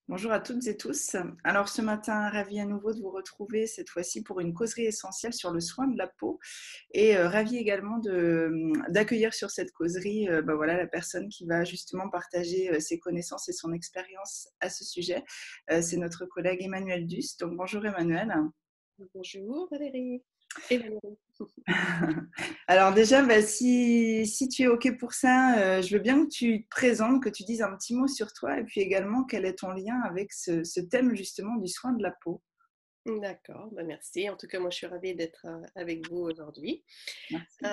Bonjour à toutes et tous. Alors ce matin, ravie à nouveau de vous retrouver, cette fois-ci pour une causerie essentielle sur le soin de la peau et ravie également d'accueillir sur cette causerie, voilà, la personne qui va justement partager, ses connaissances et son expérience à ce sujet. C'est notre collègue Emmanuel Dust. Donc bonjour Emmanuel. Bonjour Valérie. Et Valérie. Alors déjà, si tu es OK pour ça, je veux bien que tu te présentes, que tu dises un petit mot sur toi et puis également quel est ton lien avec ce thème justement du soin de la peau? D'accord, bah merci. En tout cas, moi, je suis ravie d'être avec vous aujourd'hui. Merci.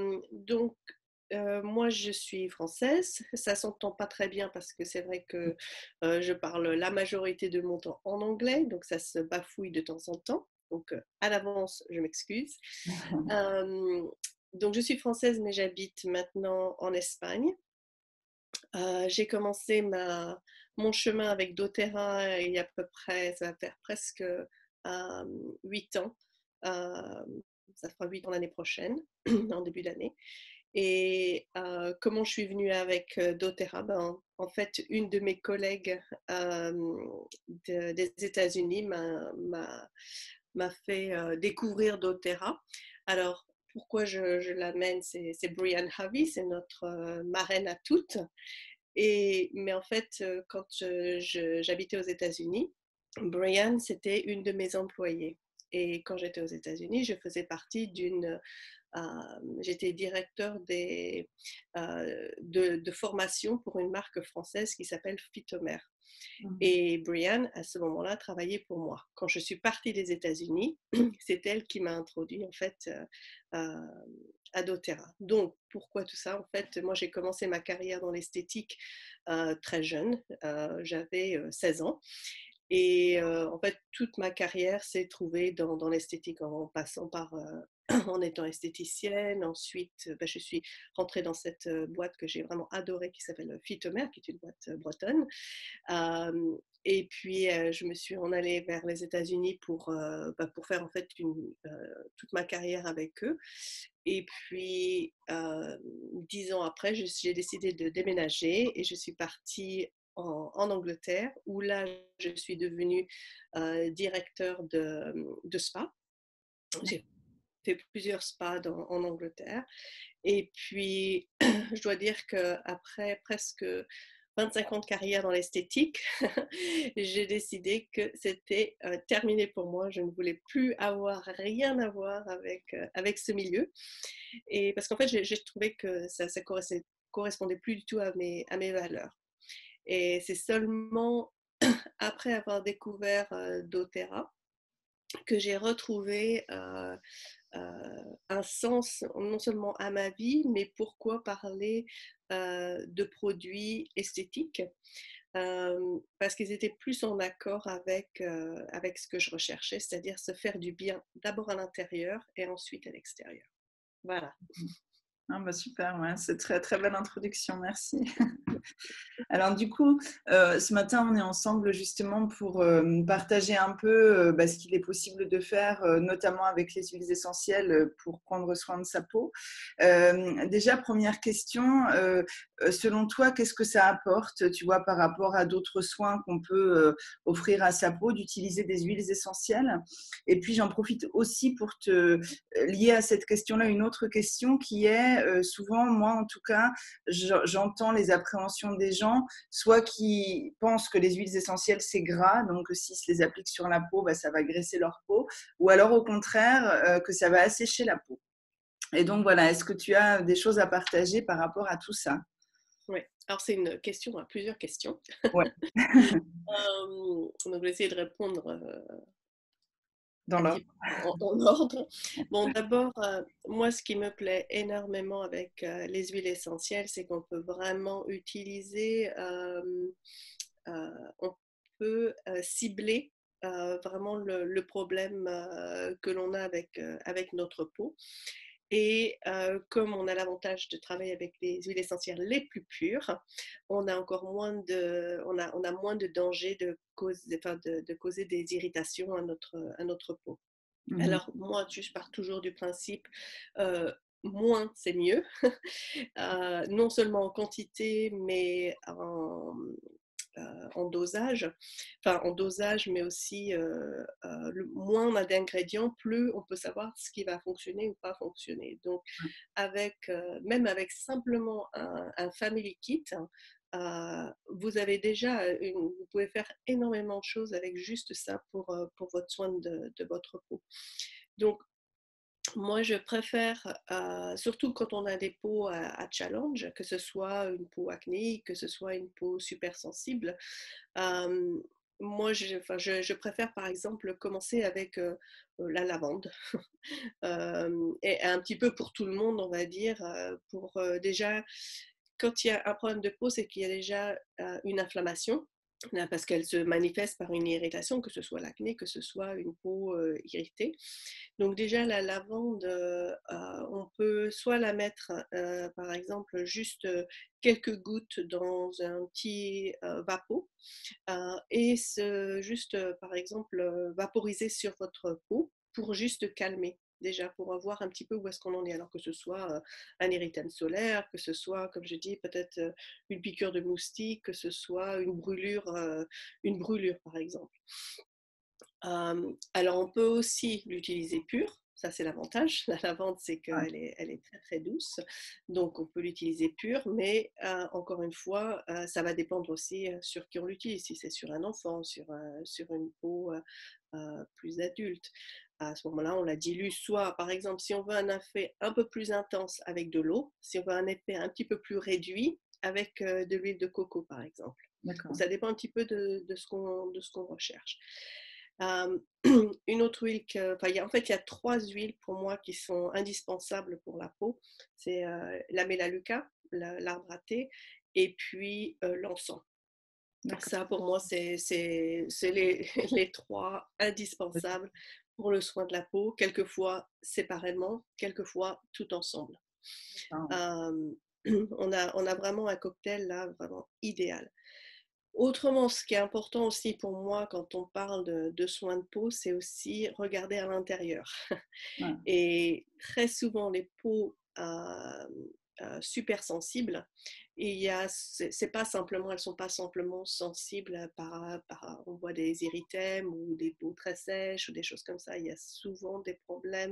Moi, je suis française. Ça s'entend pas très bien parce que c'est vrai que je parle la majorité de mon temps en anglais, donc ça se bafouille de temps en temps. Donc, à l'avance, je m'excuse. Euh, donc, je suis française, mais j'habite maintenant en Espagne. J'ai commencé mon chemin avec doTERRA il y a à peu près, ça va faire presque 8 ans. Euh, Ça fera 8 ans l'année prochaine, en début d'année. Et comment je suis venue avec doTERRA? En fait, une de mes collègues euh, des États-Unis m'a fait découvrir doTERRA. Alors, pourquoi je l'amène? C'est Brianne Harvey, c'est notre marraine à toutes. Mais en fait, quand j'habitais aux États-Unis, Brian, c'était une de mes employées. Et quand j'étais aux États-Unis, je faisais partie j'étais directeur de formation pour une marque française qui s'appelle Phytomer. Mmh. Et Brianne, à ce moment-là, travaillait pour moi. Quand je suis partie des États-Unis, c'est elle qui m'a introduit en fait à doTERRA. Donc, pourquoi tout ça? En fait, moi, j'ai commencé ma carrière dans l'esthétique très jeune. J'avais 16 ans. Et en fait, toute ma carrière s'est trouvée dans l'esthétique en passant par en étant esthéticienne. Ensuite, je suis rentrée dans cette boîte que j'ai vraiment adorée qui s'appelle Phytomer, qui est une boîte bretonne. Et puis, je me suis en allée vers les États-Unis pour faire en fait toute ma carrière avec eux. Et puis, 10 ans après, j'ai décidé de déménager et je suis partie en Angleterre, où là, je suis devenue directeur de spa. J'ai fait plusieurs spas en Angleterre. Et puis, je dois dire qu'après presque 25 ans de carrière dans l'esthétique, j'ai décidé que c'était terminé pour moi. Je ne voulais plus avoir rien à voir avec ce milieu. Et parce qu'en fait, j'ai trouvé que ça correspondait plus du tout à mes valeurs. Et c'est seulement après avoir découvert doTERRA que j'ai retrouvé un sens non seulement à ma vie, mais pourquoi parler de produits esthétiques, parce qu'ils étaient plus en accord avec ce que je recherchais, c'est-à-dire se faire du bien d'abord à l'intérieur et ensuite à l'extérieur. Voilà. Ah bah super, ouais, c'est très très belle introduction, merci. Alors du coup, ce matin, on est ensemble justement pour partager un peu ce qu'il est possible de faire, notamment avec les huiles essentielles pour prendre soin de sa peau. Déjà, première question, selon toi, qu'est-ce que ça apporte, tu vois, par rapport à d'autres soins qu'on peut offrir à sa peau, d'utiliser des huiles essentielles? Et puis, j'en profite aussi pour te lier à cette question-là une autre question qui est, souvent, moi en tout cas, j'entends les appréhensions des gens, soit qui pensent que les huiles essentielles c'est gras, donc s'ils se les appliquent sur la peau, ça va graisser leur peau, ou alors au contraire que ça va assécher la peau. Et donc voilà, est-ce que tu as des choses à partager par rapport à tout ça? Oui. Alors c'est une question à plusieurs questions. Ouais, Donc je vais essayer de répondre dans un petit l'ordre. peu en ordre. Bon, d'abord, moi, ce qui me plaît énormément avec les huiles essentielles, c'est qu'on peut vraiment utiliser, on peut cibler vraiment le problème que l'on a avec notre peau. Et comme on a l'avantage de travailler avec les huiles essentielles les plus pures, on a encore on a moins de danger de causer des irritations à notre peau. Mhm. Alors moi, je pars toujours du principe moins c'est mieux, non seulement en quantité, mais en dosage, enfin en dosage, mais aussi moins on a d'ingrédients, plus on peut savoir ce qui va fonctionner ou pas fonctionner. Donc, même avec simplement un family kit, vous avez déjà vous pouvez faire énormément de choses avec juste ça pour votre soin de votre peau. Donc, moi, je préfère, surtout quand on a des peaux à challenge, que ce soit une peau acnéique, que ce soit une peau super sensible. euh, Moi, je préfère par exemple commencer avec la lavande. Et un petit peu pour tout le monde, on va dire, pour déjà, quand il y a un problème de peau, c'est qu'il y a déjà une inflammation. Parce qu'elle se manifeste par une irritation, que ce soit l'acné, que ce soit une peau irritée. Donc déjà, la lavande, on peut soit la mettre, par exemple, juste quelques gouttes dans un petit vapeau et juste, par exemple, vaporiser sur votre peau pour juste calmer. Déjà, pour voir un petit peu où est-ce qu'on en est, alors que ce soit un érythème solaire, que ce soit, comme je dis, peut-être une piqûre de moustique, que ce soit une brûlure par exemple. Alors, on peut aussi l'utiliser pure. Ça, c'est l'avantage. La lavande, c'est Ouais. elle est très, très douce. Donc, on peut l'utiliser pure. Mais encore une fois, ça va dépendre aussi sur qui on l'utilise. Si c'est sur un enfant, sur une peau plus adulte. À ce moment-là, on la dilue soit, par exemple, si on veut un effet un peu plus intense avec de l'eau, si on veut un effet un petit peu plus réduit avec de l'huile de coco, par exemple. Donc, D'accord. ça dépend un petit peu de ce qu'on recherche. Euh, une autre huile en fait, il y a 3 huiles pour moi qui sont indispensables pour la peau. C'est la mélaleuca, l'arbre à thé, et puis l'encens. D'accord. Ça, pour moi, c'est les 3 indispensables pour le soin de la peau, quelquefois séparément, quelquefois tout ensemble. Ah, Euh, on a vraiment un cocktail là, vraiment idéal. Autrement, ce qui est important aussi pour moi quand on parle de soins de peau, c'est aussi regarder à l'intérieur. ouais. Et très souvent, les peaux super sensibles, c'est pas simplement, elles sont pas simplement sensibles on voit des érythèmes ou des peaux très sèches ou des choses comme ça. Il y a souvent des problèmes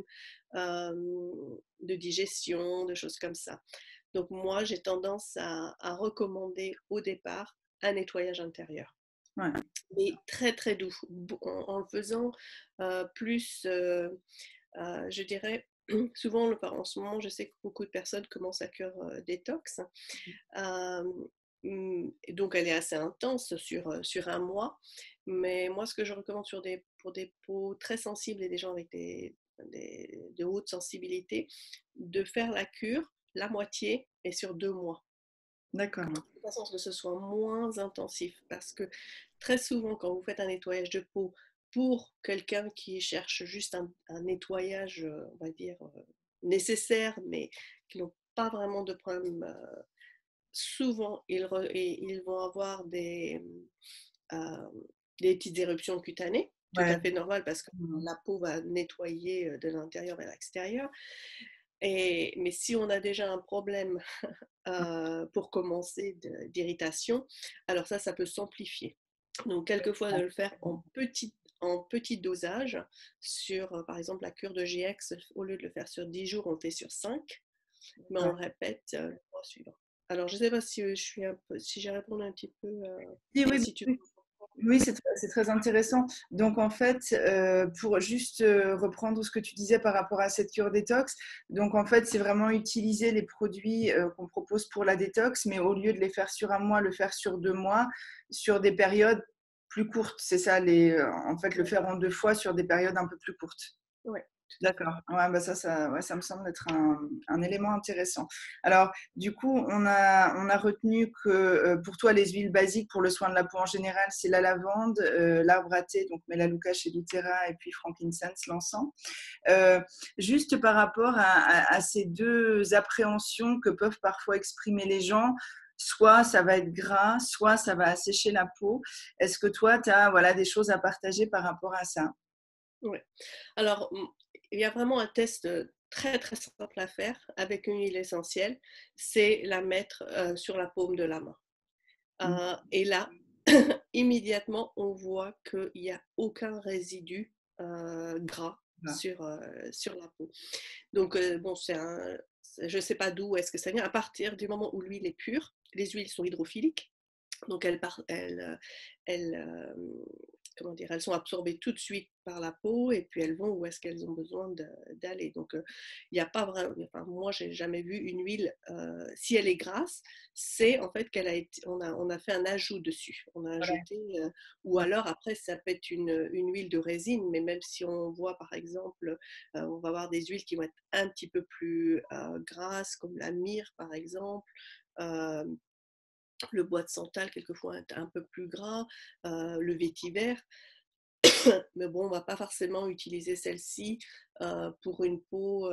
de digestion, de choses comme ça. Donc moi, j'ai tendance à recommander au départ un nettoyage intérieur, Ouais. mais très très doux, en le faisant plus, je dirais, souvent en ce moment, je sais que beaucoup de personnes commencent à cure détox, donc elle est assez intense sur un mois, mais moi ce que je recommande pour des peaux très sensibles et des gens avec de hautes sensibilités, de faire la cure la moitié et sur 2 mois D'accord. de façon à ce que ce soit moins intensif. Parce que très souvent, quand vous faites un nettoyage de peau pour quelqu'un qui cherche juste un nettoyage, on va dire, nécessaire, mais qui n'ont pas vraiment de problème, souvent ils vont avoir euh, des petites éruptions cutanées, tout Ouais. à fait normal parce que Mhm. la peau va nettoyer de l'intérieur vers l'extérieur. Mais si on a déjà un problème pour commencer d'irritation, alors ça peut s'amplifier. Donc, quelquefois, de le faire en petit dosage sur, par exemple, la cure de GX, au lieu de le faire sur 10 jours, on le fait sur 5, mais on D'accord. le répète le mois suivant. Alors, je ne sais pas si si j'ai répondu un petit peu, Oui, oui, si tu... oui. Oui, c'est très intéressant. Donc, en fait, pour juste reprendre ce que tu disais par rapport à cette cure détox, donc en fait, c'est vraiment utiliser les produits qu'on propose pour la détox, mais au lieu de les faire sur un mois, le faire sur 2 mois, sur des périodes plus courtes. C'est ça, en fait, le faire en 2 fois sur des périodes un peu plus courtes. Oui, tout à fait. D'accord. Ouais, bah ouais, ça me semble être un élément intéressant. Alors, du coup, on a retenu que pour toi, les huiles basiques pour le soin de la peau en général, c'est la lavande, l'arbre à thé, donc Melaleuca chez doTERRA, et puis frankincense, l'encens. Euh, Juste par rapport à ces deux appréhensions que peuvent parfois exprimer les gens, soit ça va être gras, soit ça va assécher la peau. Est-ce que toi, tu as voilà, des choses à partager par rapport à ça? Oui. Alors, il y a vraiment un test très très simple à faire avec une huile essentielle, c'est la mettre sur la paume de la main. Et là, immédiatement, on voit qu'il n'y a aucun résidu gras Ah, sur la peau. Donc, bon, je ne sais pas d'où est-ce que ça vient. À partir du moment où l'huile est pure, les huiles sont hydrophiliques. Donc comment dire, elles sont absorbées tout de suite par la peau et puis elles vont où est-ce qu'elles ont besoin d'aller. Donc il n'y a pas vraiment, enfin, moi j'ai jamais vu une huile, si elle est grasse, c'est en fait on a fait un ajout dessus, on a ouais, ajouté, ou alors après ça peut être une huile de résine, mais même si on voit par exemple, on va avoir des huiles qui vont être un petit peu plus grasses, comme la myrrhe par exemple. euh, le bois de santal, quelquefois un peu plus gras, le vétiver. Mais bon, on ne va pas forcément utiliser celle-ci pour une peau,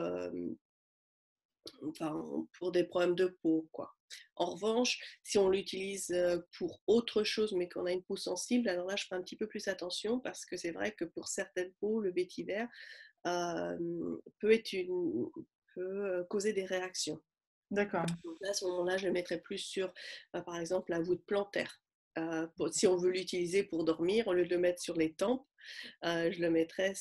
enfin, pour des problèmes de peau, quoi. En revanche, si on l'utilise pour autre chose, mais qu'on a une peau sensible, alors là, je fais un petit peu plus attention parce que c'est vrai que pour certaines peaux, le vétiver euh, peut, être peut causer des réactions. d'accord. Donc là, à ce moment-là, je le mettrais plus sur, par exemple, la voûte plantaire. Si on veut l'utiliser pour dormir, au lieu de le mettre sur les tempes, je le mettrais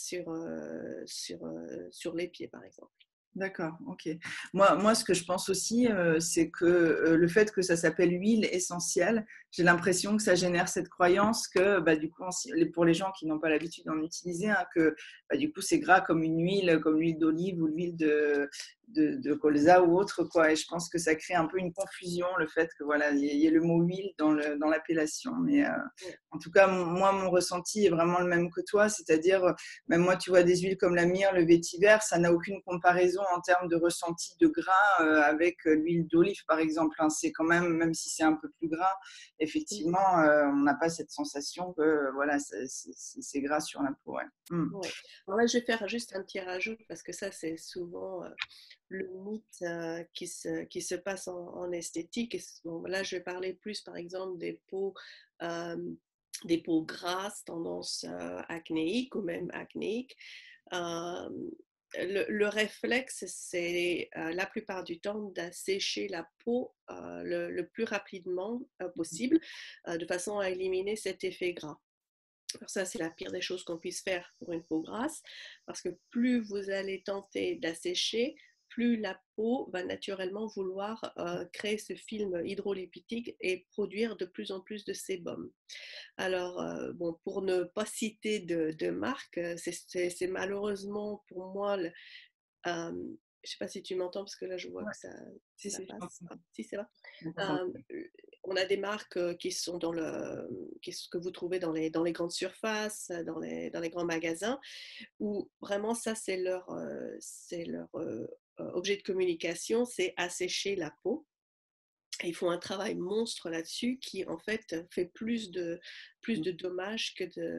sur les pieds, par exemple. D'accord, ok. Moi, ce que je pense aussi, c'est que le fait que ça s'appelle huile essentielle, j'ai l'impression que ça génère cette croyance que, bah, du coup, pour les gens qui n'ont pas l'habitude d'en utiliser, hein, que bah, du coup, c'est gras comme l'huile d'olive ou l'huile de colza ou autre, quoi. Et je pense que ça crée un peu une confusion, le fait que voilà, il y ait le mot huile dans l'appellation. Mais Ouais. en tout cas, moi, mon ressenti est vraiment le même que toi, c'est-à-dire même moi, tu vois, des huiles comme la myrrhe, le vétiver, ça n'a aucune comparaison en termes de ressenti de gras avec l'huile d'olive, par exemple. Hein. C'est quand même si c'est un peu plus gras, Mhm. effectivement, on n'a pas cette sensation que voilà, c'est gras sur la peau. Ouais. Ouais. Alors là, je vais faire juste un petit rajout parce que ça, c'est souvent le mythe qui se passe en esthétique. Et bon, là, je vais parler plus, par exemple, euh, des peaux grasses, tendance acnéique ou même acnéique. Euh, le réflexe, c'est la plupart du temps d'assécher la peau le plus rapidement possible, de façon à éliminer cet effet gras. Alors ça, c'est la pire des choses qu'on puisse faire pour une peau grasse, parce que plus vous allez tenter d'assécher, plus la peau va naturellement vouloir créer ce film hydrolipidique et produire de plus en plus de sébum. Alors, bon, pour ne pas citer de marque, c'est malheureusement pour moi je ne sais pas si tu m'entends parce que là je vois Ouais. que ça, Si, ça si, je pense passe. Ah, si, c'est va. que Euh, on a des marques qui sont que vous trouvez dans les grandes surfaces, dans les grands magasins, où vraiment ça c'est leur objet de communication, c'est assécher la peau. Et ils font un travail monstre là-dessus qui en fait fait plus de dommages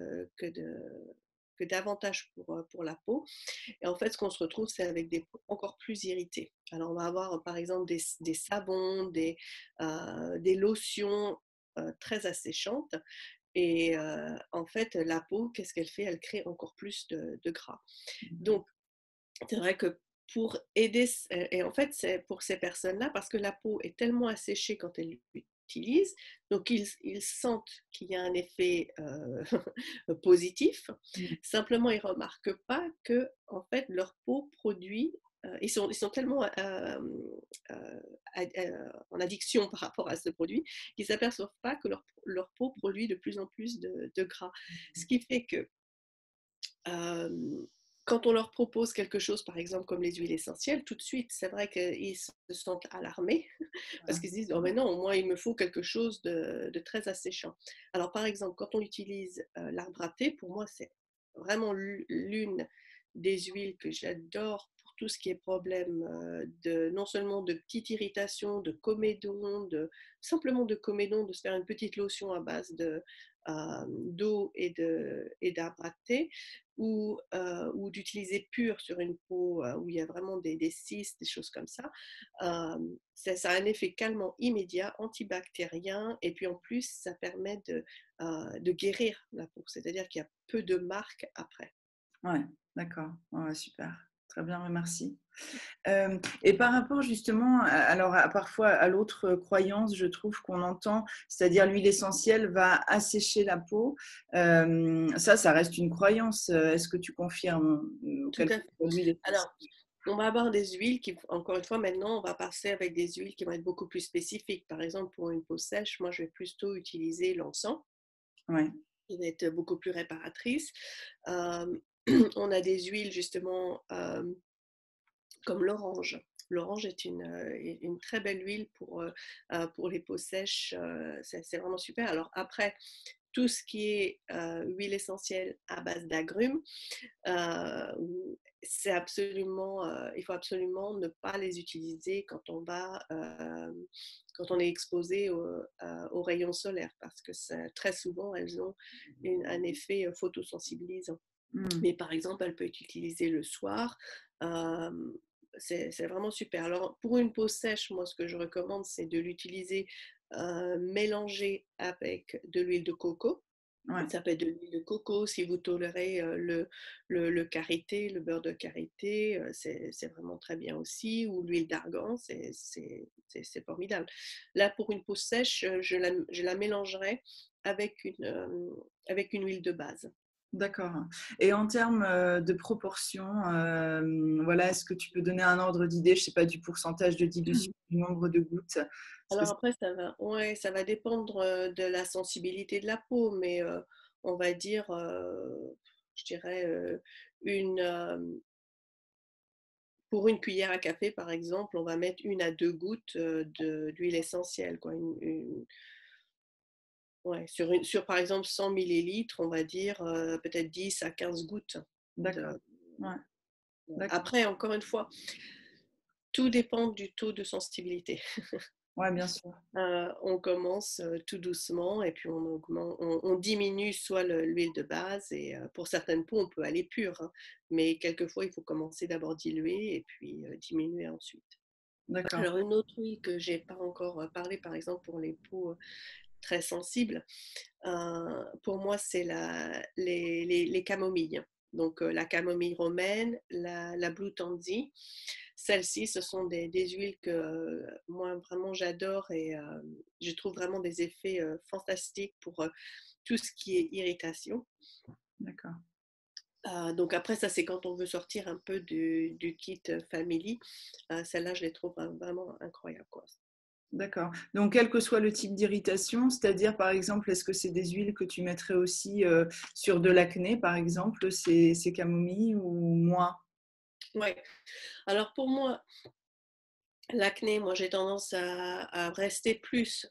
que d'avantages pour la peau. Et en fait, ce qu'on se retrouve, c'est avec des peaux encore plus irritées. Alors, on va avoir par exemple des savons, des lotions très asséchantes. Et en fait, la peau, qu'est-ce qu'elle fait? Elle crée encore plus de gras. Donc, c'est vrai que pour aider, et en fait, c'est pour ces personnes-là, parce que la peau est tellement asséchée quand elles l'utilisent, donc ils sentent qu'il y a un effet positif. Simplement, ils ne remarquent pas que, en fait, leur peau produit. Ils sont tellement en addiction par rapport à ce produit qu'ils ne s'aperçoivent pas que leur peau produit de plus en plus de gras. Ce qui fait que euh, quand on leur propose quelque chose, par exemple comme les huiles essentielles, tout de suite, c'est vrai qu'ils se sentent alarmés parce qu'ils se disent, oh mais non, moi il me faut quelque chose de très asséchant. Alors par exemple, quand on utilise l'arbre à thé, pour moi c'est vraiment l'une des huiles que j'adore pour tout ce qui est problème non seulement de petite irritation, de comédon, simplement de comédon, de se faire une petite lotion à base d'eau et d'arbre à thé, ou d'utiliser pur sur une peau où il y a vraiment des cystes, des choses comme ça. Ça a un effet calmant immédiat, antibactérien, et puis en plus, ça permet de guérir la peau, c'est-à-dire qu'il y a peu de marques après. Ouais, d'accord. Ouais, super. Très bien, merci. Et par rapport justement, parfois à l'autre croyance, je trouve qu'on entend, c'est-à-dire l'huile essentielle va assécher la peau. Ça reste une croyance. Est-ce que tu confirmes Tout quel à fait. produit essentiel? Alors, on va avoir des huiles qui, encore une fois, maintenant, on va passer avec des huiles qui vont être beaucoup plus spécifiques. Par exemple, pour une peau sèche, moi, je vais plutôt utiliser l'encens, Ouais, qui va être beaucoup plus réparatrice. Euh, on a des huiles, justement, comme l'orange. L'orange est une très belle huile pour les peaux sèches. C'est vraiment super. Alors après, tout ce qui est huile essentielle à base d'agrumes, euh, il faut absolument ne pas les utiliser quand on est exposé aux rayons solaires, parce que très souvent elles ont un effet photosensibilisant. mmh, Mais par exemple, elle peut être utilisée le soir. Euh, c'est vraiment super. Alors, pour une peau sèche, moi, ce que je recommande, c'est de l'utiliser mélangé avec de l'huile de coco. ouais, Ça peut être de l'huile de coco si vous tolérez le karité, le beurre de karité, c'est vraiment très bien aussi. Ou l'huile d'argan, c'est formidable. Là, pour une peau sèche, je la mélangerai avec une huile de base. d'accord. Et en termes de proportion, voilà, est-ce que tu peux donner un ordre d'idée, je sais pas, du pourcentage de dilution, du nombre de gouttes? Parce que Alors après, ouais, ça va dépendre de la sensibilité de la peau, mais on va dire, je dirais, une, euh, pour une cuillère à café, par exemple, on va mettre 1 à 2 gouttes d'huile essentielle, quoi. Ouais, sur, par exemple, 100 millilitres, on va dire peut-être 10 à 15 gouttes. d'accord. De, Ouais, d'accord. Après, encore une fois, tout dépend du taux de sensibilité. Ouais, bien sûr. On commence tout doucement et puis on diminue soit l'huile de base et pour certaines peaux on peut aller pur, hein, mais quelquefois il faut commencer d'abord diluer et puis diminuer ensuite. D'accord. Alors une autre huile que j'ai pas encore parlé, par exemple pour les peaux très sensibles, pour moi c'est les camomilles. Donc la camomille romaine, la Blue Tansy. Celles-ci, ce sont des huiles que moi vraiment j'adore et je trouve vraiment des effets fantastiques pour tout ce qui est irritation. D'accord. Donc après, ça c'est quand on veut sortir un peu du kit family. Celles-là, je les trouve vraiment incroyables, quoi. D'accord. Donc, quel que soit le type d'irritation, c'est-à-dire, par exemple, est-ce que c'est des huiles que tu mettrais aussi sur de l'acné, par exemple, ces camomilles ou moins? Ouais. Alors pour moi, l'acné, moi j'ai tendance à rester plus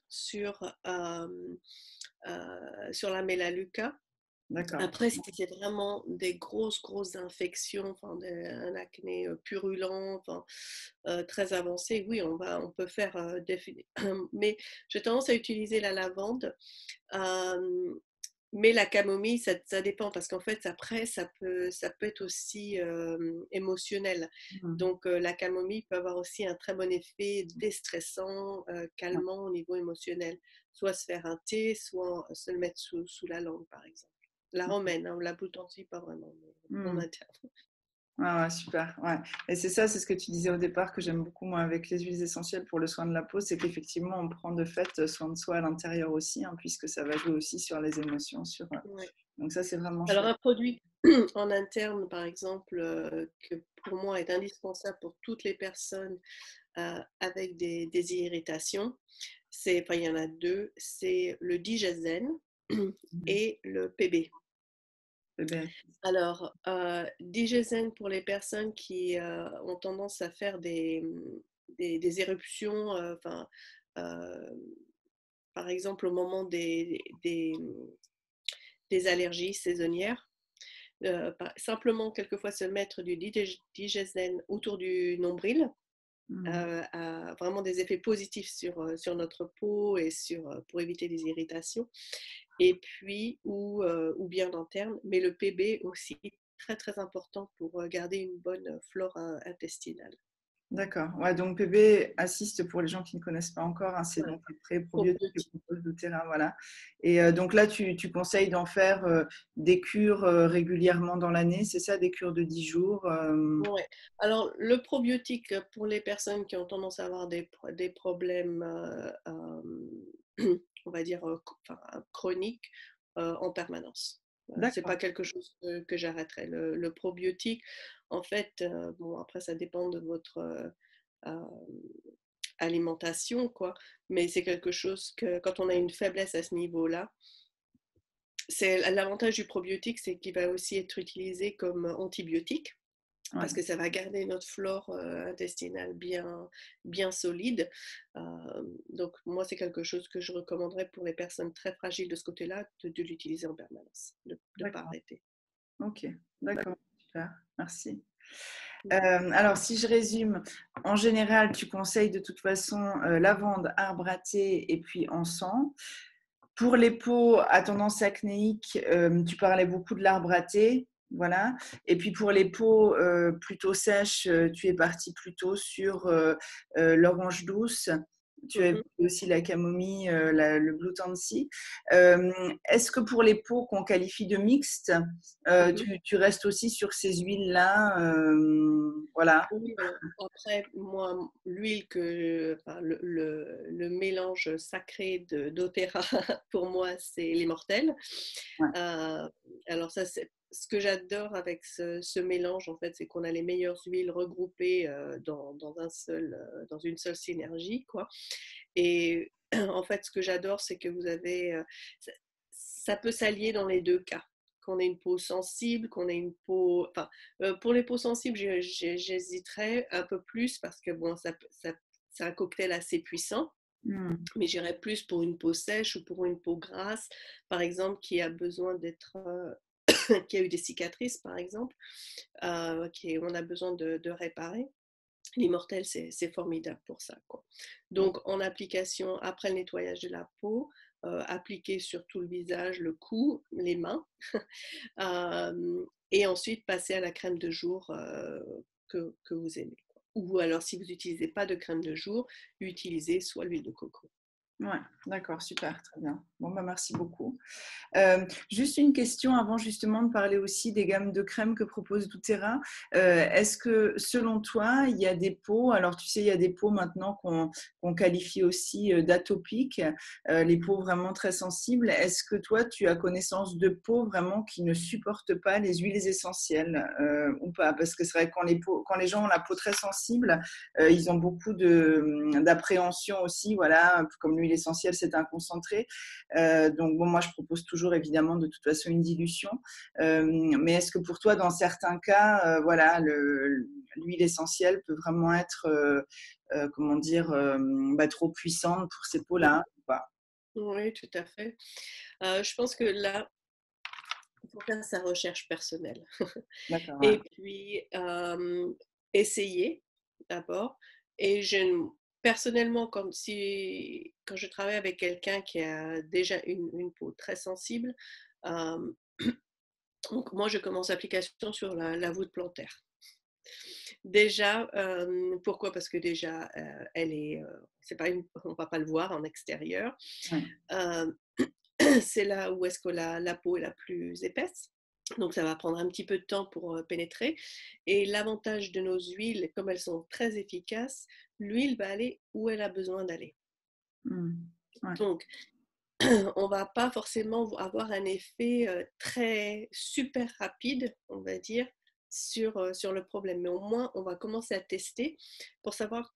sur la mélaluca. D'accord. Après, si c'est vraiment des grosses infections, enfin, un acné purulent, enfin, très avancé, oui, on peut faire mais j'ai tendance à utiliser la lavande. euh, mais la camomille, ça dépend parce qu'en fait, après, ça peut être aussi émotionnel. Mhm. Donc, la camomille peut avoir aussi un très bon effet déstressant, Ouais. calmant au niveau émotionnel. Soit se faire un thé, soit se le mettre sous la langue, par exemple. La romaine, hein, la boutantie, pas vraiment, mais en Mhm. interne. Ah ouais, super. Ouais. Et c'est ça, c'est ce que tu disais au départ que j'aime beaucoup moi avec les huiles essentielles pour le soin de la peau, c'est qu'effectivement on prend de fait soin de soi à l'intérieur aussi, hein, puisque ça va jouer aussi sur les émotions, Ouais. donc ça c'est vraiment Alors, chouette. un produit en interne, par exemple, que pour moi est indispensable pour toutes les personnes avec des irritations. Enfin, il y en a deux, c'est le Digesène Mhm. et le PB. Eh ben, Alors, Digesène pour les personnes qui ont tendance à faire des éruptions, enfin, euh, par exemple au moment des allergies saisonnières. Simplement, quelquefois, se mettre du Digesène autour du nombril mhm. a vraiment des effets positifs sur notre peau et pour éviter des irritations. Et puis, ou bien l'interne, mais le PB aussi, très très important pour garder une bonne flore intestinale. D'accord. Ouais, donc PB assiste pour les gens qui ne connaissent pas encore, hein, c'est Voilà, donc les pré-probiotiques que probiotiques. propose doTERRA, voilà. Et donc là, tu conseilles d'en faire des cures régulièrement dans l'année, c'est ça, des cures de 10 jours Ouais. Alors, le probiotique, pour les personnes qui ont tendance à avoir des problèmes, on va dire, enfin, chroniques, en permanence. C'est D'accord, pas quelque chose que j'arrêterai. Le probiotique, en fait, bon, après, ça dépend de votre euh, alimentation, quoi, mais c'est quelque chose que, quand on a une faiblesse à ce niveau-là, c'est l'avantage du probiotique, c'est qu'il va aussi être utilisé comme antibiotique ouais. parce que ça va garder notre flore intestinale bien solide. Euh, donc moi, c'est quelque chose que je recommanderais pour les personnes très fragiles de ce côté-là, de l'utiliser en permanence, de ne pas D'accord, arrêter. ok, d'accord, super, merci. Mhm. Alors, si je résume, en général, tu conseilles de toute façon lavande, arbre à thé et puis encens. Pour les peaux à tendance acnéique, tu parlais beaucoup de l'arbre à thé, voilà. Et puis pour les peaux plutôt sèches, tu es parti plutôt sur l'orange douce. Tu as Mhm. aussi la camomille, le blue tansy. Est-ce que pour les peaux qu'on qualifie de mixtes, Mhm. tu restes aussi sur ces huiles-là voilà. Oui, alors après, moi, l'huile enfin, le mélange sacré de d'Otera, pour moi, c'est l'immortel. Ouais, Euh, alors ça, c'est ce que j'adore avec ce mélange, en fait, c'est qu'on a les meilleures huiles regroupées dans une seule synergie, quoi. Et en fait, ce que j'adore, c'est que vous avez, ça peut s'allier dans les deux cas. Qu'on ait une peau sensible, qu'on ait une peau, enfin, pour les peaux sensibles, j'hésiterais un peu plus parce que bon, c'est un cocktail assez puissant, hmm, mais j'irais plus pour une peau sèche ou pour une peau grasse, par exemple, qui a besoin d'être, qui a eu des cicatrices, par exemple, on a besoin de réparer. L'immortel, c'est formidable pour ça, quoi. Donc, en application, après le nettoyage de la peau, appliquer sur tout le visage, le cou, les mains, et ensuite passer à la crème de jour que vous aimez. Ou alors, si vous n'utilisez pas de crème de jour, utilisez soit l'huile de coco. ouais, d'accord, super, très bien. Bon, bah, merci beaucoup. Juste une question avant justement de parler aussi des gammes de crèmes que propose doTERRA. Est-ce que selon toi, il y a des peaux, alors tu sais, il y a des peaux maintenant qu'on qualifie aussi d'atopiques, les peaux vraiment très sensibles. Est-ce que toi, tu as connaissance de peaux vraiment qui ne supportent pas les huiles essentielles ou pas? Parce que c'est vrai que quand les gens ont la peau très sensible, ils ont beaucoup d'appréhension aussi, voilà, comme l'huile essentielle, c'est un concentré. Donc, bon, moi, je propose toujours, évidemment, de toute façon, une dilution. Mais est-ce que pour toi, dans certains cas, voilà, l'huile essentielle peut vraiment être, comment dire, trop puissante pour ces peaux-là ou pas? Oui, tout à fait. Je pense que là, il faut faire sa recherche personnelle. D'accord, ouais. Et puis, essayer d'abord. Et personnellement, quand je travaille avec quelqu'un qui a déjà une peau très sensible, euh, donc moi, je commence l'application sur la voûte plantaire. Déjà, pourquoi? Parce que déjà, c'est pas on va pas le voir en extérieur. Ouais. Euh, c'est là où est-ce que la peau est la plus épaisse. Donc ça va prendre un petit peu de temps pour pénétrer. Et l'avantage de nos huiles, comme elles sont très efficaces, l'huile va aller où elle a besoin d'aller. Ouais. Donc on va pas forcément avoir un effet très super rapide, on va dire, sur le problème. Mais au moins, on va commencer à tester pour savoir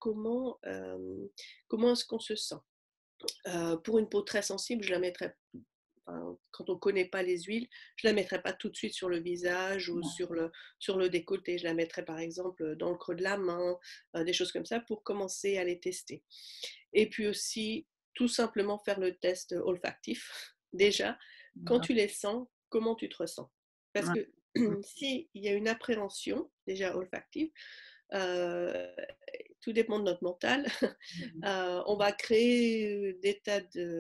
comment est-ce qu'on se sent. Pour une peau très sensible, je la mettrais, enfin, quand on ne connaît pas les huiles, je ne la mettrais pas tout de suite sur le visage ou Ouais. sur le décolleté. Je la mettrais par exemple dans le creux de la main, des choses comme ça pour commencer à les tester. Et puis aussi, tout simplement faire le test olfactif. Déjà, quand D'accord. tu les sens, comment tu te ressens? Parce Ouais. que s'il y a une appréhension déjà olfactive, euh, tout dépend de notre mental. On va créer des tas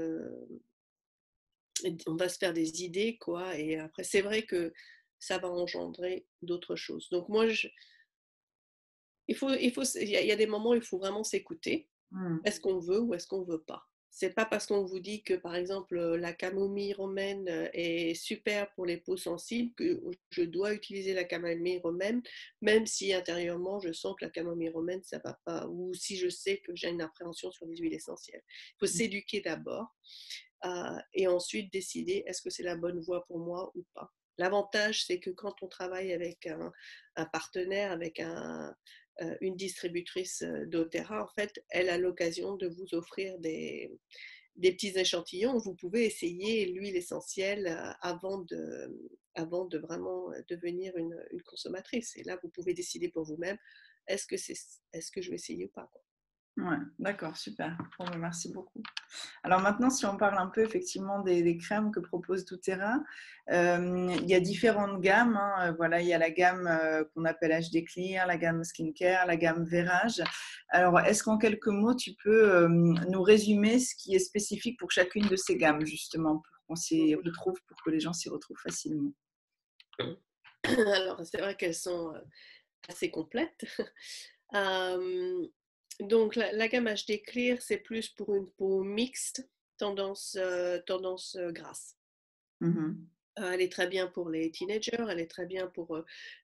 on va se faire des idées, quoi. Et après, c'est vrai que ça va engendrer d'autres choses. Donc moi, il y a des moments où il faut vraiment s'écouter. Mmh. Est-ce qu'on veut ou est-ce qu'on veut pas? C'est pas parce qu'on vous dit que, par exemple, la camomille romaine, est super pour les peaux sensibles que je dois utiliser la camomille romaine, même si intérieurement je sens que la camomille romaine ça va pas, ou si je sais que j'ai une appréhension sur les huiles essentielles. Il faut s'éduquer d'abord, et ensuite décider est-ce que c'est la bonne voie pour moi ou pas. L'avantage, c'est que quand on travaille avec un partenaire, avec une distributrice d'Otera, en fait, elle a l'occasion de vous offrir des petits échantillons où vous pouvez essayer l'huile essentielle avant de vraiment devenir une consommatrice. Et là, vous pouvez décider pour vous-même, est-ce que je vais essayer ou pas, quoi. Ouais, d'accord, super. Bon, bah, merci beaucoup. Alors maintenant, si on parle un peu effectivement des crèmes que propose doTERRA, il y a différentes gammes, hein. Voilà, il y a la gamme qu'on appelle HD Clear, la gamme Skincare, la gamme Vérage. Alors, est-ce qu'en quelques mots, tu peux nous résumer ce qui est spécifique pour chacune de ces gammes, justement, pour qu'on s'y retrouve, pour que les gens s'y retrouvent facilement? Alors, c'est vrai qu'elles sont assez complètes. Euh, donc, la gamme HD Clear, c'est plus pour une peau mixte, tendance grasse. Mhm. Elle est très bien pour les teenagers, elle est très bien pour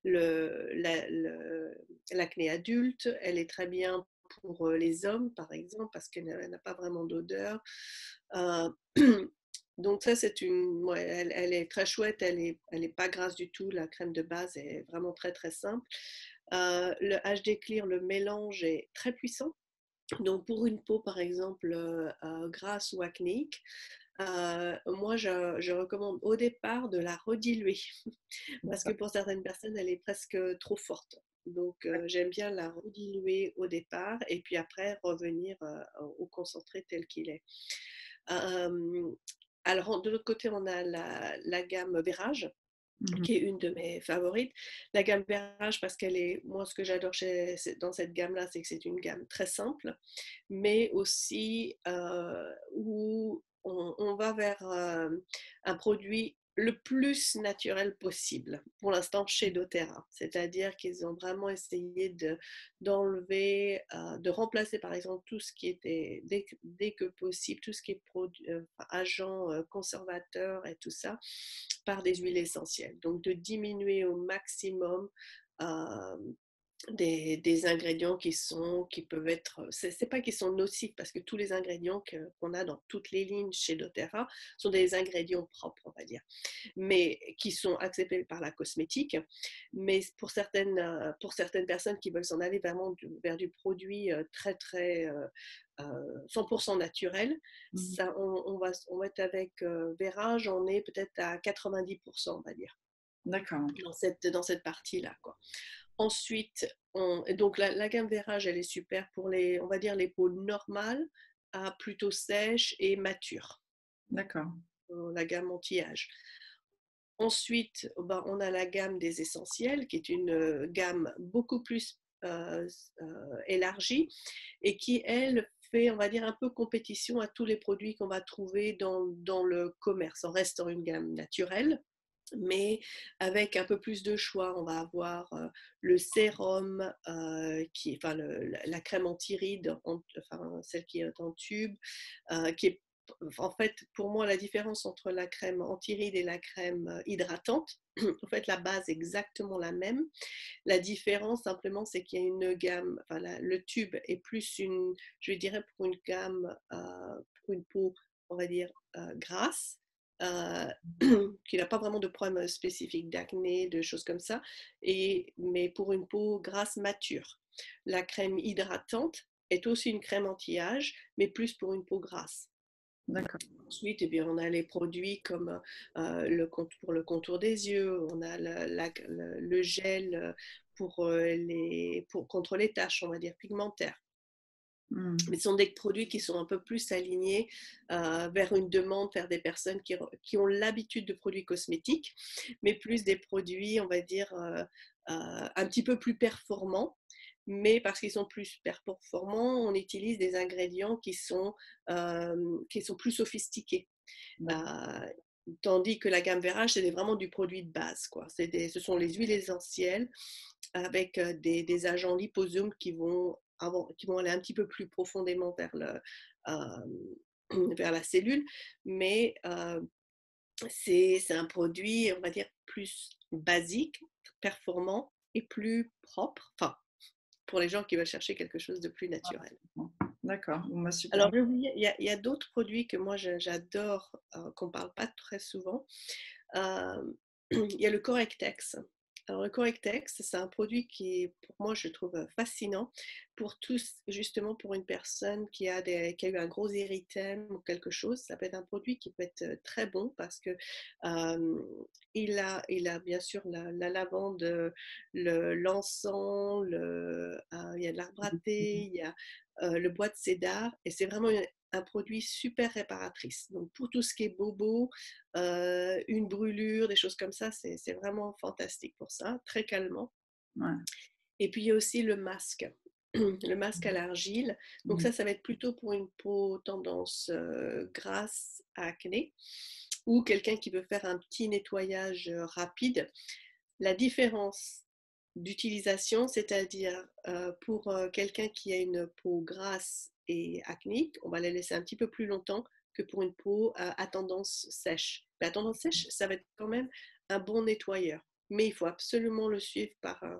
l'acné adulte, elle est très bien pour les hommes, par exemple, parce qu'elle n'a pas vraiment d'odeur. Euh, donc ça, ouais, elle est très chouette, elle est pas grasse du tout, la crème de base est vraiment très très simple. Le HD Clear, le mélange est très puissant. Donc pour une peau, par exemple, grasse ou acnéique, moi, je recommande au départ de la rediluer parce que D'accord. pour certaines personnes, elle est presque trop forte. Donc, j'aime bien la rediluer au départ et puis après revenir au concentré tel qu'il est. Euh, alors, de l'autre côté, on a la gamme Vérage, Mhm. qui est une de mes favorites. La gamme Vérage, parce qu'elle est, moi, ce que j'adore dans cette gamme-là, c'est que c'est une gamme très simple, mais aussi où on va vers un produit le plus naturel possible, pour l'instant chez doTERRA. C'est-à-dire qu'ils ont vraiment essayé d'enlever, de remplacer par exemple tout ce qui était, dès que possible, tout ce qui est agent conservateur et tout ça, par des huiles essentielles. Donc de diminuer au maximum euh, des ingrédients qui peuvent être, c'est pas qu'ils sont nocifs parce que tous les ingrédients qu'on a dans toutes les lignes chez doTERRA sont des ingrédients propres, on va dire, mais qui sont acceptés par la cosmétique. Mais pour certaines personnes qui veulent s'en aller vraiment vers du produit très très 100% naturel, Mhm. ça, on va être avec Vérage, on est peut-être à 90%, on va dire, D'accord. dans cette partie-là, quoi. Ensuite, donc la gamme Vérage, elle est super pour on va dire, les peaux normales à plutôt sèches et matures, D'accord. la gamme anti-âge. Ensuite, ben, on a la gamme des essentiels, qui est une gamme beaucoup plus élargie et qui, elle, fait, on va dire, un peu compétition à tous les produits qu'on va trouver dans le commerce. On reste dans une gamme naturelle, mais avec un peu plus de choix. On va avoir le sérum, enfin la crème anti-rides, enfin celle qui est en tube, qui est en fait pour moi la différence entre la crème anti-rides et la crème hydratante. En fait, la base est exactement la même. La différence simplement, c'est qu'il y a une gamme, enfin le tube est plus je dirais pour une gamme, pour une peau, on va dire, grasse, euh, qui n'a pas vraiment de problème spécifique d'acné, de choses comme ça, mais pour une peau grasse mature. La crème hydratante est aussi une crème anti-âge, mais plus pour une peau grasse. D'accord. Ensuite, eh bien, on a les produits comme pour le contour des yeux, on a le gel contre les taches, on va dire, pigmentaires. Mhm. Mais ce sont des produits qui sont un peu plus alignés vers une demande, vers des personnes qui ont l'habitude de produits cosmétiques, mais plus des produits, on va dire, un petit peu plus performants. Mais parce qu'ils sont plus performants, on utilise des ingrédients qui sont plus sophistiqués. D'accord. Tandis que la gamme Vera, c'est vraiment du produit de base, quoi. Ce sont les huiles essentielles avec des agents liposomes qui vont aller un petit peu plus profondément vers la cellule, mais c'est un produit, on va dire, plus basique, performant et plus propre, enfin, pour les gens qui veulent chercher quelque chose de plus naturel. D'accord, bon, bah, super. Alors, j'ai oublié, il y a d'autres produits que moi j'adore, qu'on ne parle pas très souvent. Il y a le Correctex. Alors, le Correctex, c'est un produit qui est, pour moi, je trouve fascinant justement pour une personne qui a eu un gros érythème ou quelque chose. Ça peut être un produit qui peut être très bon parce que il a bien sûr la lavande, l'encens, il y a de l'arbre à thé, il y a le bois de cédar, et c'est vraiment un produit super réparatrice. Donc, pour tout ce qui est bobo, une brûlure, des choses comme ça, c'est vraiment fantastique pour ça, très calmant. Ouais. Et puis, il y a aussi le masque, le masque à l'argile. Donc, ça va être plutôt pour une peau tendance grasse à acné, ou quelqu'un qui veut faire un petit nettoyage rapide. La différence d'utilisation, c'est-à-dire pour quelqu'un qui a une peau grasse et acnéique, on va la laisser un petit peu plus longtemps que pour une peau à tendance sèche. Mais à tendance sèche, ça va être quand même un bon nettoyeur. Mais il faut absolument le suivre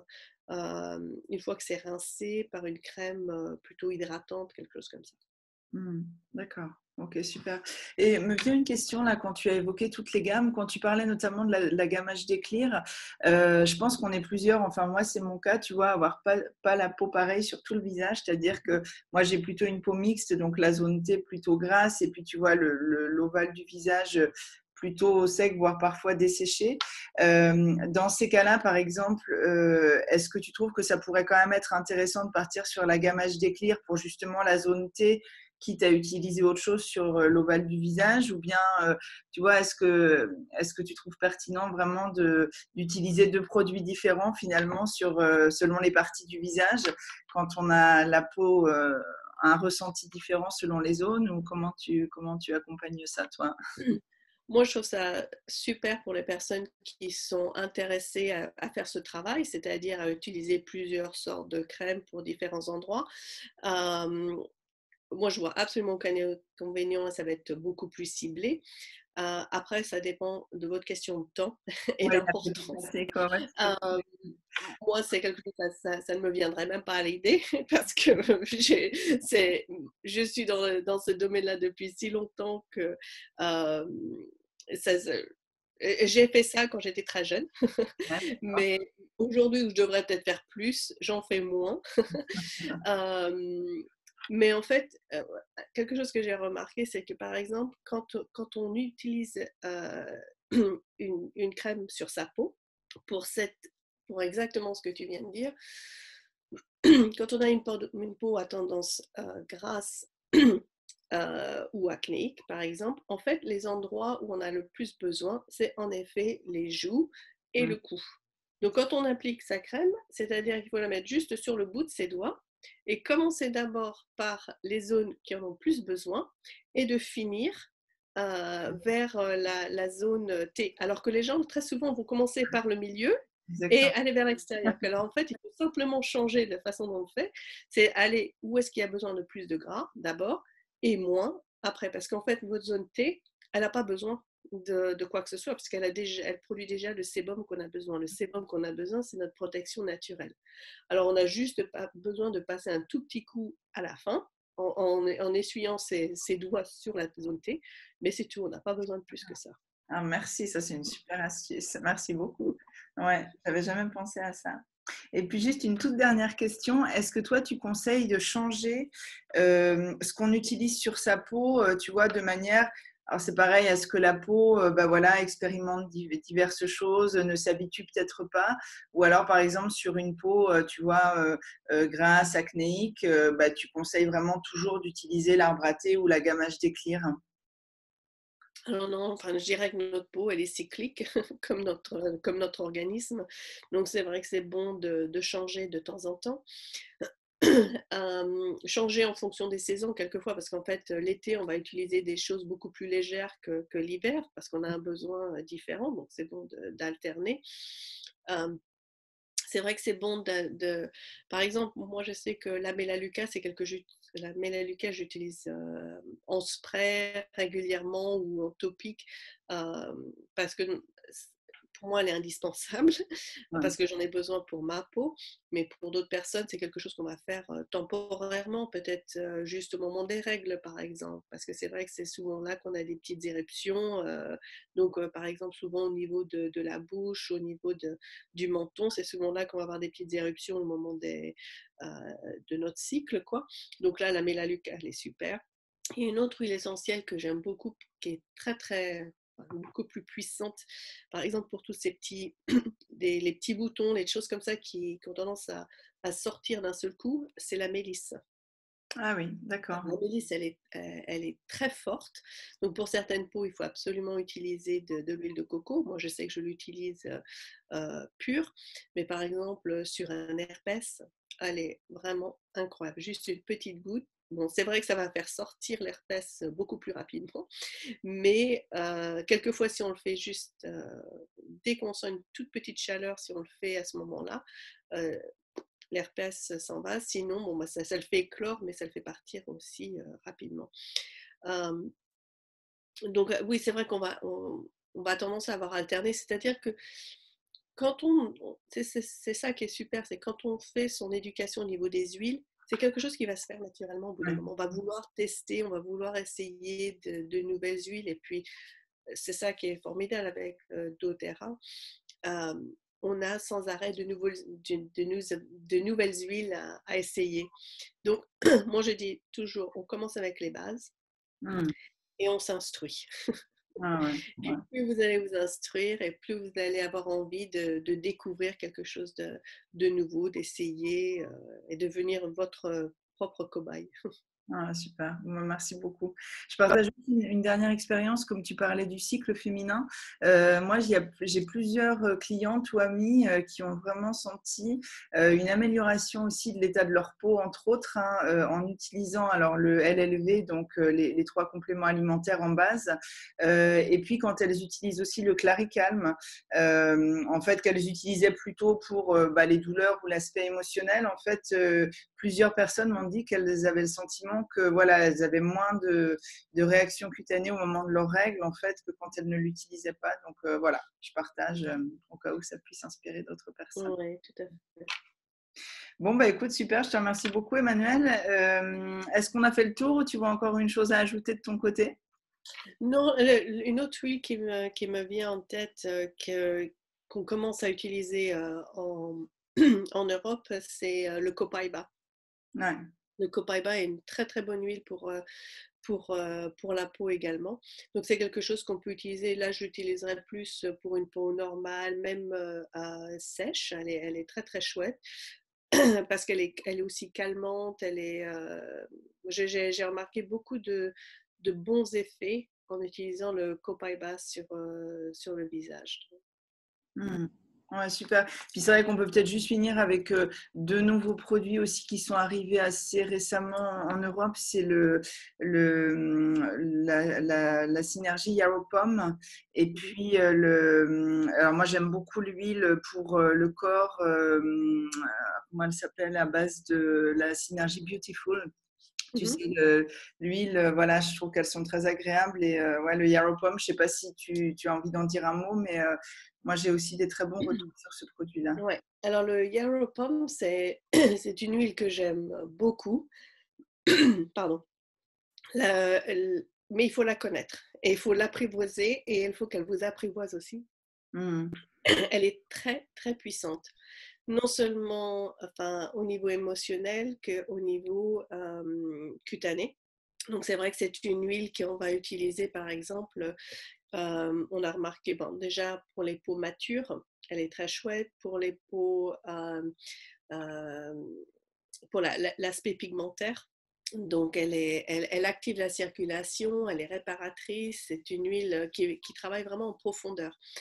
une fois que c'est rincé, par une crème plutôt hydratante, quelque chose comme ça. D'accord, ok, super. Et me vient une question là, quand tu as évoqué toutes les gammes, quand tu parlais notamment de la gamme HD Clear, je pense qu'on est plusieurs, enfin moi c'est mon cas, tu vois, avoir pas la peau pareille sur tout le visage, c'est-à-dire que moi j'ai plutôt une peau mixte, donc la zone T plutôt grasse, et puis tu vois l'ovale du visage plutôt sec, voire parfois desséché. Dans ces cas-là, par exemple, est-ce que tu trouves que ça pourrait quand même être intéressant de partir sur la gamme HD Clear pour justement la zone T, quitte à utiliser autre chose sur l'ovale du visage, ou bien, tu vois, est-ce que tu trouves pertinent vraiment d'utiliser deux produits différents finalement selon les parties du visage, quand on a la peau, un ressenti différent selon les zones, ou comment tu accompagnes ça, toi? Moi, je trouve ça super pour les personnes qui sont intéressées à faire ce travail, c'est-à-dire à utiliser plusieurs sortes de crèmes pour différents endroits. Euh, Moi, je vois absolument aucun inconvénient, ça va être beaucoup plus ciblé. Après, ça dépend de votre question de temps et Oui, d'importance. c'est correct. Euh, Moi, c'est quelque chose, ça ne me viendrait même pas à l'idée parce que je suis dans ce domaine-là depuis si longtemps que euh, ça, j'ai fait ça quand j'étais très jeune, mais aujourd'hui où je devrais peut-être faire plus, j'en fais moins. Euh, mais en fait, quelque chose que j'ai remarqué, c'est que par exemple, quand on utilise une crème sur sa peau, pour, pour exactement ce que tu viens de dire, quand on a une peau à tendance grasse ou acnéique, par exemple, en fait, les endroits où on a le plus besoin, c'est en effet les joues et le cou. Donc, quand on applique sa crème, c'est-à-dire qu'il faut la mettre juste sur le bout de ses doigts et commencer d'abord par les zones qui en ont plus besoin et de finir vers la zone T. Alors que les gens, très souvent, vont commencer par le milieu et Exactement. aller vers l'extérieur. Alors, en fait, il faut simplement changer la façon dont on le fait. C'est aller où est-ce qu'il y a besoin de plus de gras d'abord et moins après. Parce qu'en fait, votre zone T, elle n'a pas besoin de quoi que ce soit, parce elle produit déjà le sébum qu'on a besoin. Le sébum qu'on a besoin, c'est notre protection naturelle. Alors, on a juste besoin de passer un tout petit coup à la fin, en essuyant ses doigts sur la zone T, mais c'est tout, on n'a pas besoin de plus que ça. Ah, merci, ça c'est une super astuce. Merci beaucoup. Ouais, j'avais jamais pensé à ça. Et puis juste une toute dernière question. Est-ce que toi tu conseilles de changer ce qu'on utilise sur sa peau, tu vois, de manière, alors c'est pareil, à ce que la peau, bah voilà, expérimente diverses choses, ne s'habitue peut-être pas, ou alors par exemple sur une peau, tu vois, grasse, acnéique, bah, tu conseilles vraiment toujours d'utiliser l'arbre à thé ou la gamme HD Clear? Alors non, enfin, je dirais que notre peau, elle est cyclique, comme notre organisme. Donc c'est vrai que c'est bon de changer de temps en temps. changer en fonction des saisons quelquefois, parce qu'en fait, l'été, on va utiliser des choses beaucoup plus légères que l'hiver, parce qu'on a un besoin différent, donc c'est bon d'alterner. C'est vrai que c'est bon par exemple, moi je sais que la Melaleuca, la Melaleuca, j'utilise en spray régulièrement ou en topique parce que pour moi elle est indispensable Ouais. parce que j'en ai besoin pour ma peau, mais pour d'autres personnes c'est quelque chose qu'on va faire temporairement, peut-être juste au moment des règles par exemple, parce que c'est vrai que c'est souvent là qu'on a des petites éruptions, donc par exemple souvent au niveau de la bouche, au niveau du menton, c'est souvent là qu'on va avoir des petites éruptions au moment euh, de notre cycle, quoi. Donc là, la mélaleuca, elle est super. Il y a une autre huile essentielle que j'aime beaucoup, qui est beaucoup plus puissante. Par exemple, pour tous ces petits, les petits boutons, les choses comme ça qui ont tendance à sortir d'un seul coup, c'est la mélisse. Ah oui, d'accord. La mélisse, elle est très forte. Donc, pour certaines peaux, il faut absolument utiliser de l'huile de coco. Moi, je sais que je l'utilise pure. Mais par exemple, sur un herpès, elle est vraiment incroyable. Juste une petite goutte. Bon, c'est vrai que ça va faire sortir l'herpès beaucoup plus rapidement. Mais quelquefois, si on le fait juste dès qu'on sent une toute petite chaleur, si on le fait à ce moment-là, euh, l'herpès s'en va. Sinon, bon, bah, ça le fait éclore, mais ça le fait partir aussi rapidement. Euh, donc, oui, c'est vrai on va tendance à avoir alterné. C'est-à-dire que quand c'est ça qui est super, c'est quand on fait son éducation au niveau des huiles, c'est quelque chose qui va se faire naturellement au bout d'un Ouais. moment. On va vouloir tester, on va vouloir essayer de nouvelles huiles. Et puis, c'est ça qui est formidable avec doTERRA. Euh, on a sans arrêt de nouvelles huiles à essayer. Donc, moi, je dis toujours, on commence avec les bases Hmm. et on s'instruit. Ah ouais, ouais. Et plus vous allez vous instruire et plus vous allez avoir envie de découvrir quelque chose de nouveau, d'essayer et devenir votre propre cobaye. Ah, super, merci beaucoup. Je partage aussi une dernière expérience, comme tu parlais du cycle féminin. Moi, j'ai plusieurs clientes ou amies qui ont vraiment senti une amélioration aussi de l'état de leur peau, entre autres, hein, en utilisant alors le LLV, donc les trois compléments alimentaires en base, et puis quand elles utilisent aussi le Claricalm, en fait, qu'elles utilisaient plutôt pour les douleurs ou l'aspect émotionnel. En fait, plusieurs personnes m'ont dit qu'elles avaient le sentiment que voilà, elles avaient moins de réactions cutanées au moment de leurs règles en fait que quand elles ne l'utilisaient pas. Donc voilà, je partage au cas où ça puisse inspirer d'autres personnes. Oui, tout à fait. Bon bah écoute, super, je te remercie beaucoup Emmanuel. Est-ce qu'on a fait le tour ou tu vois encore une chose à ajouter de ton côté? Non, une autre huile qui me vient en tête, qu'on commence à utiliser en Europe, c'est le copaiba. Ouais. Le copaiba est une très très bonne huile pour la peau également. Donc c'est quelque chose qu'on peut utiliser. Là, j'utiliserais plus pour une peau normale, même sèche. Elle est très très chouette parce elle est aussi calmante. J'ai remarqué beaucoup de bons effets en utilisant le copaiba sur le visage. Mmh. Ouais, super. Puis c'est vrai qu'on peut peut-être juste finir avec deux nouveaux produits aussi qui sont arrivés assez récemment en Europe. C'est la synergie Yaropom. Et puis, alors moi j'aime beaucoup l'huile pour le corps. Comment elle s'appelle? À base de la synergie Beautiful. Tu Mhm. sais, l'huile, voilà, je trouve qu'elles sont très agréables. Et ouais, le Yaropom, je ne sais pas si tu as envie d'en dire un mot, mais moi, j'ai aussi des très bons retours sur ce produit-là. Ouais. Alors le yarrow pom, c'est une huile que j'aime beaucoup. Pardon. Mais il faut la connaître et il faut l'apprivoiser et il faut qu'elle vous apprivoise aussi. Mmh. Elle est très très puissante, non seulement enfin, au niveau émotionnel qu'au niveau cutané. Donc c'est vrai que c'est une huile qu'on va utiliser par exemple, on a remarqué, bon, déjà pour les peaux matures, elle est très chouette, pour les peaux, euh, pour l'aspect pigmentaire. Donc, elle active la circulation, elle est réparatrice, c'est une huile qui travaille vraiment en profondeur.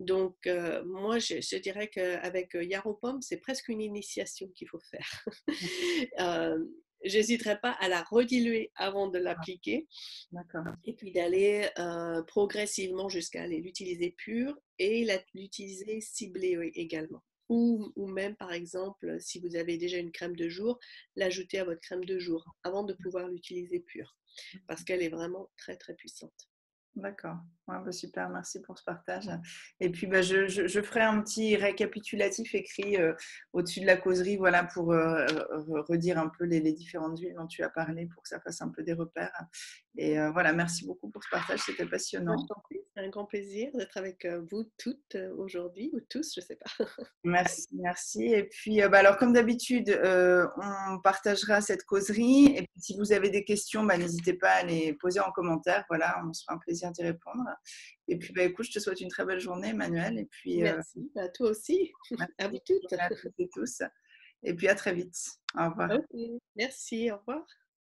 Donc, moi, je dirais qu'avec Yaropom, c'est presque une initiation qu'il faut faire. J'hésiterai pas à la rediluer avant de l'appliquer D'accord. et puis d'aller progressivement jusqu'à aller l'utiliser pure et l'utiliser ciblée également. Ou même, par exemple, si vous avez déjà une crème de jour, l'ajouter à votre crème de jour avant de pouvoir l'utiliser pure parce qu'elle est vraiment très, très puissante. D'accord. Ouais, bah, super, merci pour ce partage. Et puis, bah, je ferai un petit récapitulatif écrit au-dessus de la causerie, voilà, pour redire un peu les différentes huiles dont tu as parlé, pour que ça fasse un peu des repères. Et voilà, merci beaucoup pour ce partage, c'était Moi, je passionnant. t'en prie, c'est un grand plaisir d'être avec vous toutes aujourd'hui, ou tous, je ne sais pas. Merci, merci. Et puis, bah, alors, comme d'habitude, on partagera cette causerie. Et puis, si vous avez des questions, bah, n'hésitez pas à les poser en commentaire. Voilà, on se fera un plaisir d'y répondre. Et puis, bah, écoute, je te souhaite une très belle journée, Emmanuel. Et puis, Merci, à toi aussi, merci à vous bonne toutes. journée à toutes et tous. Et puis, à très vite. Au revoir. Ok, merci, au revoir.